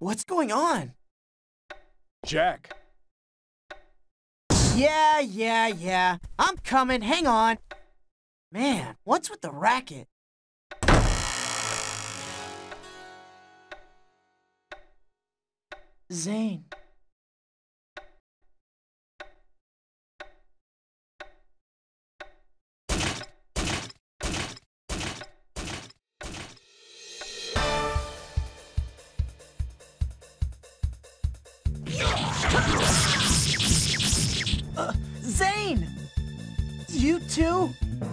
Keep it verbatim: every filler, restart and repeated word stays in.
What's going on? Jack. Yeah, yeah, yeah. I'm coming. Hang on. Man, what's with the racket? Zane. Uh, Zane! You too?